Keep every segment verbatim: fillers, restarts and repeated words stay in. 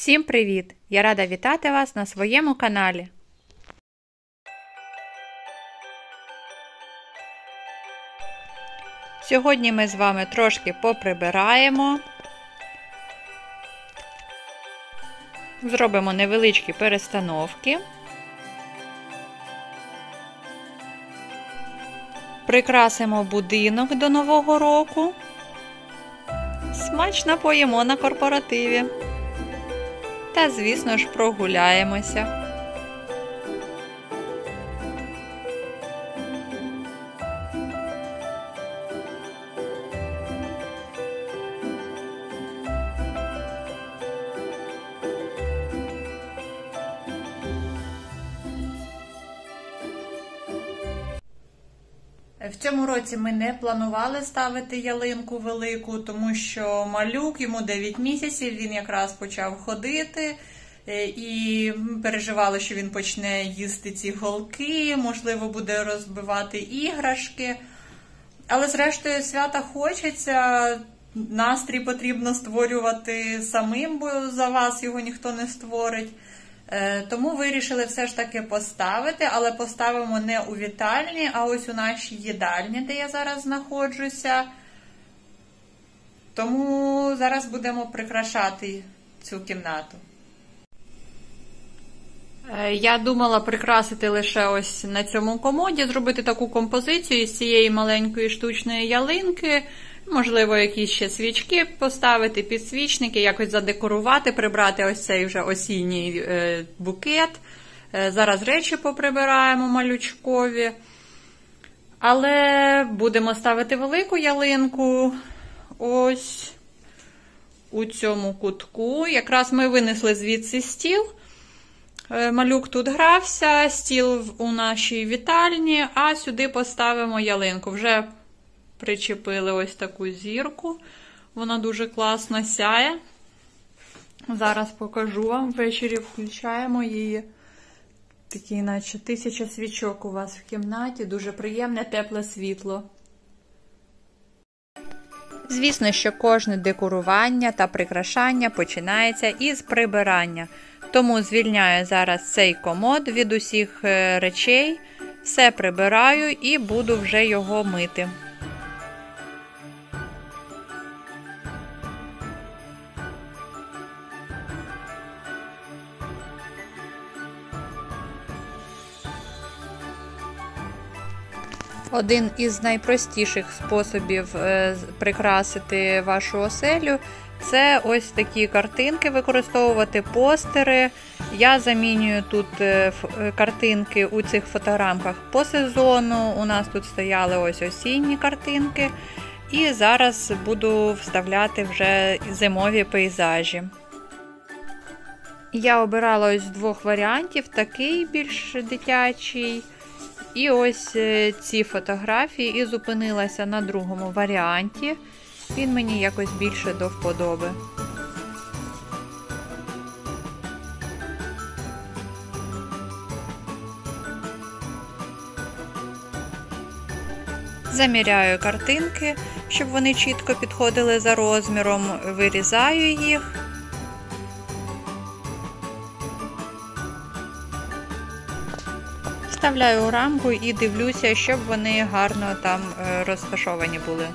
Всім привіт! Я рада вітати вас на своєму каналі. Сьогодні ми з вами трошки поприбираємо. Зробимо невеличкі перестановки. Прикрасимо будинок до Нового року. Смачно поїмо на корпоративі. Та, звісно ж, прогуляємося. В цьому році ми не планували ставити ялинку велику, тому що малюк, йому дев'ять місяців, він якраз почав ходити і переживали, що він почне їсти ці голки, можливо, буде розбивати іграшки. Але зрештою свята хочеться, настрій потрібно створювати самим, бо за вас його ніхто не створить. Тому вирішили все ж таки поставити, але поставимо не у вітальні, а ось у нашій їдальні, де я зараз знаходжуся. Тому зараз будемо прикрашати цю кімнату. Я думала прикрасити лише ось на цьому комоді, зробити таку композицію з цієї маленької штучної ялинки. Можливо, якісь ще свічки поставити, підсвічники, якось задекорувати, прибрати ось цей вже осінній е, букет. Е, зараз речі поприбираємо малючкові. Але будемо ставити велику ялинку ось у цьому кутку. Якраз ми винесли звідси стіл. Е, малюк тут грався, стіл у нашій вітальні, а сюди поставимо ялинку. Вже причепили ось таку зірку. Вона дуже класно сяє. Зараз покажу вам. Ввечері включаємо її. Такий, наче тисяча свічок у вас в кімнаті. Дуже приємне, тепле світло. Звісно, що кожне декорування та прикрашання починається із прибирання. Тому звільняю зараз цей комод від усіх речей. Все прибираю і буду вже його мити. Один із найпростіших способів прикрасити вашу оселю – це ось такі картинки, використовувати постери. Я замінюю тут картинки у цих фотограмках по сезону. У нас тут стояли ось осінні картинки. І зараз буду вставляти вже зимові пейзажі. Я обирала ось двох варіантів, такий більш дитячий. І ось ці фотографії, і зупинилася на другому варіанті. Він мені якось більше до вподоби. Заміряю картинки, щоб вони чітко підходили за розміром, вирізаю їх. Вставляю у рамку і дивлюся, щоб вони гарно там розташовані були.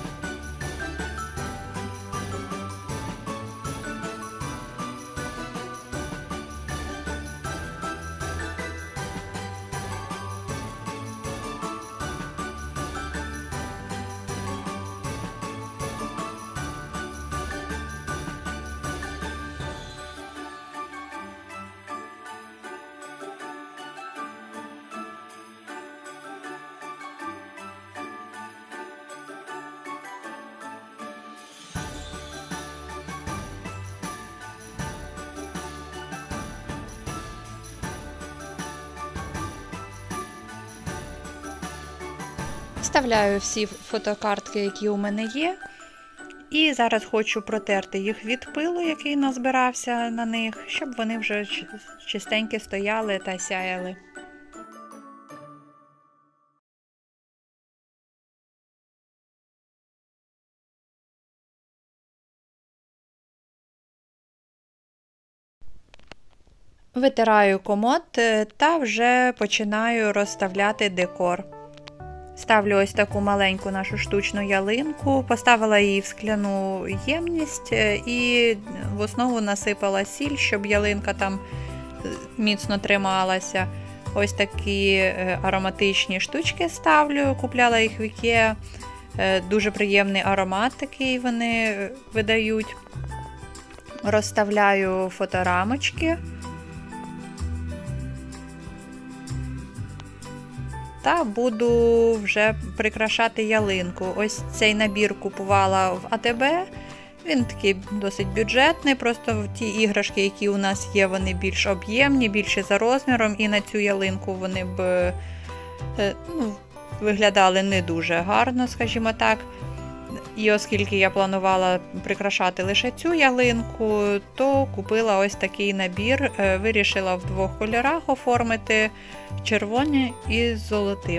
Вставляю всі фотокартки, які у мене є. І зараз хочу протерти їх від пилу, який назбирався на них, щоб вони вже чистенько стояли та сяяли. Витираю комод та вже починаю розставляти декор. Ставлю ось таку маленьку нашу штучну ялинку, поставила її в скляну ємність і в основу насипала сіль, щоб ялинка там міцно трималася. Ось такі ароматичні штучки ставлю, купляла їх в Ікеа. Дуже приємний аромат такий вони видають. Розставляю фоторамочки. Та буду вже прикрашати ялинку. Ось цей набір купувала в А Те Бе. Він такий досить бюджетний, просто ті іграшки, які у нас є, вони більш об'ємні, більші за розміром. І на цю ялинку вони б ну, виглядали не дуже гарно, скажімо так. І оскільки я планувала прикрашати лише цю ялинку, то купила ось такий набір. Вирішила в двох кольорах оформити: червоний і золотим.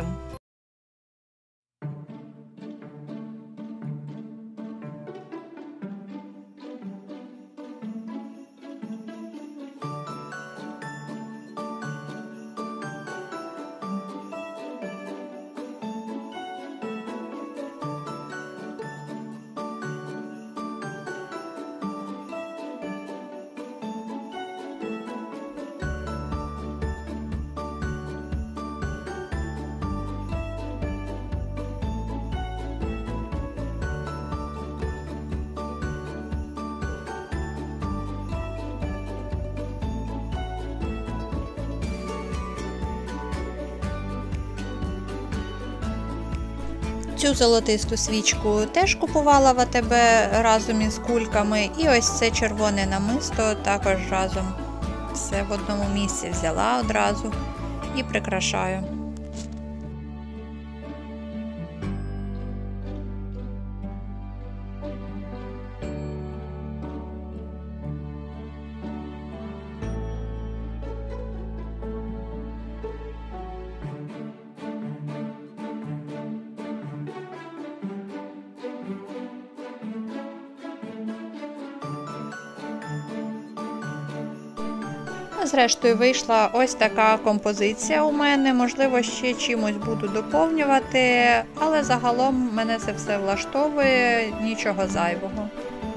Цю золотисту свічку теж купувала в А Те Бе разом із кульками. І ось це червоне намисто також разом. Все в одному місці взяла одразу і прикрашаю. Зрештою, вийшла ось така композиція у мене. Можливо, ще чимось буду доповнювати, але загалом мене це все влаштовує, нічого зайвого.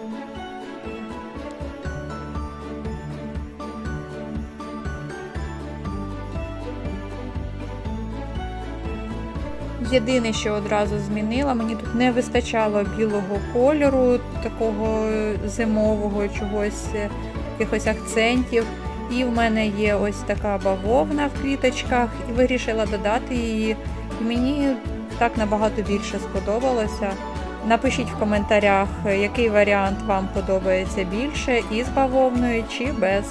Єдине, що одразу змінила, мені тут не вистачало білого кольору, такого зимового, чогось, якихось акцентів. І в мене є ось така бавовна в квіточках, і вирішила додати її. І мені так набагато більше сподобалося. Напишіть в коментарях, який варіант вам подобається більше, із бавовною чи без.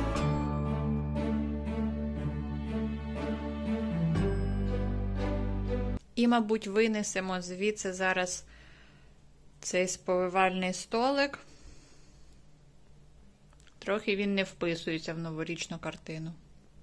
І, мабуть, винесемо звідси зараз цей сповивальний столик. Трохи він не вписується в новорічну картину.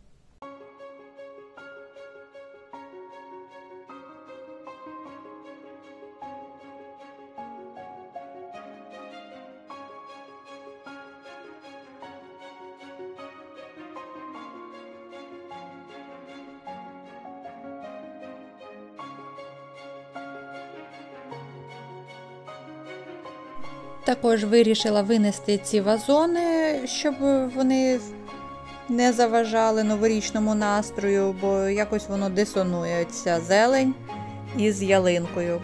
Також вирішила винести ці вазони, щоб вони не заважали новорічному настрою, бо якось воно дисонує, ця зелень із ялинкою.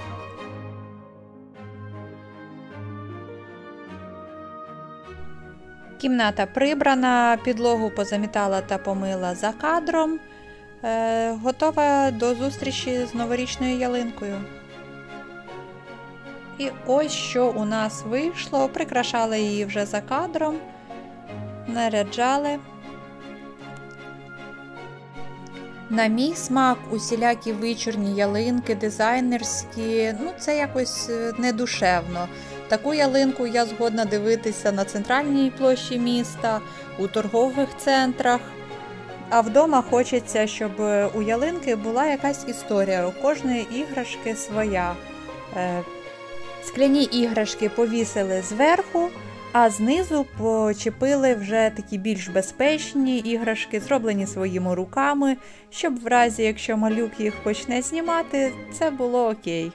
Кімната прибрана, підлогу позамітала та помила за кадром. Е, готова до зустрічі з новорічною ялинкою. І ось що у нас вийшло. Прикрашали її вже за кадром, наряджали. На мій смак, усілякі вичорні ялинки, дизайнерські, ну це якось недушевно. Таку ялинку я згодна дивитися на центральній площі міста, у торгових центрах. А вдома хочеться, щоб у ялинки була якась історія, у кожної іграшки своя. Скляні іграшки повісили зверху, А знизу почепили вже такі більш безпечні іграшки, зроблені своїми руками, щоб в разі, якщо малюк їх почне знімати, це було окей.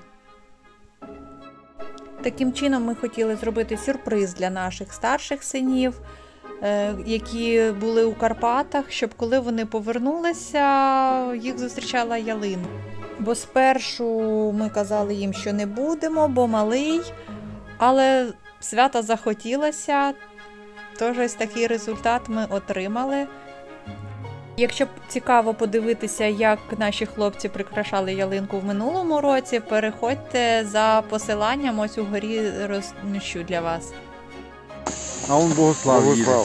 Таким чином ми хотіли зробити сюрприз для наших старших синів, які були у Карпатах, щоб коли вони повернулися, їх зустрічала ялинка. Бо спершу ми казали їм, що не будемо, бо малий, але свята захотілося, тож ось такий результат ми отримали. Якщо цікаво подивитися, як наші хлопці прикрашали ялинку в минулому році, переходьте за посиланням, ось угорі розміщу для вас. А он Богослав, Богослав.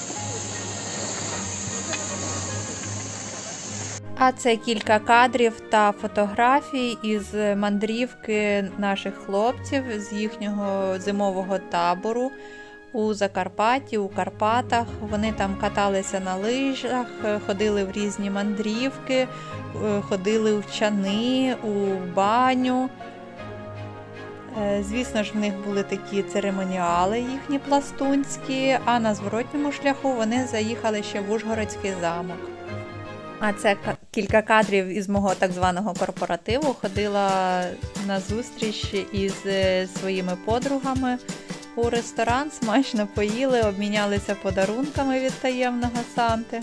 А це кілька кадрів та фотографій із мандрівки наших хлопців з їхнього зимового табору у Закарпатті, у Карпатах. Вони там каталися на лижах, ходили в різні мандрівки, ходили в чани, у баню. Звісно ж, в них були такі церемоніали їхні пластунські, а на зворотньому шляху вони заїхали ще в Ужгородський замок. А це кілька кадрів із мого так званого корпоративу. Ходила на зустріч із своїми подругами у ресторан, смачно поїли, обмінялися подарунками від таємного Санти.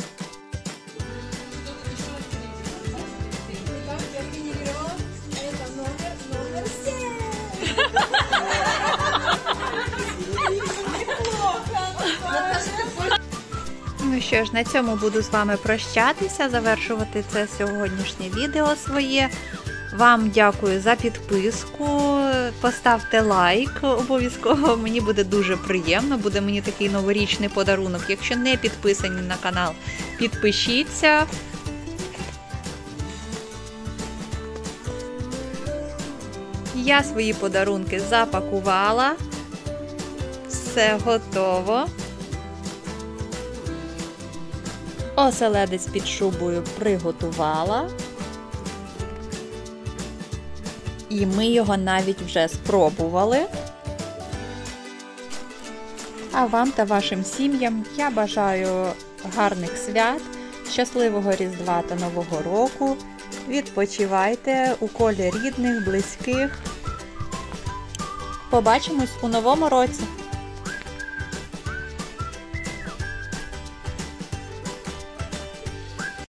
Ну що ж, на цьому буду з вами прощатися, завершувати це сьогоднішнє відео своє. Вам дякую за підписку, поставте лайк обов'язково, мені буде дуже приємно, буде мені такий новорічний подарунок. Якщо не підписані на канал, підпишіться. Я свої подарунки запакувала, все готово. Оселедець під шубою приготувала. І ми його навіть вже спробували. А вам та вашим сім'ям я бажаю гарних свят, щасливого Різдва та Нового року. Відпочивайте у колі рідних, близьких. Побачимось у новому році!